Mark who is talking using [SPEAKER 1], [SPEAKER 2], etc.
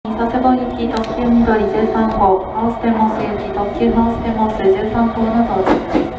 [SPEAKER 1] 佐世保行き特急緑13号、ハウステンボス行き特急ハウステンボス13号の到着です。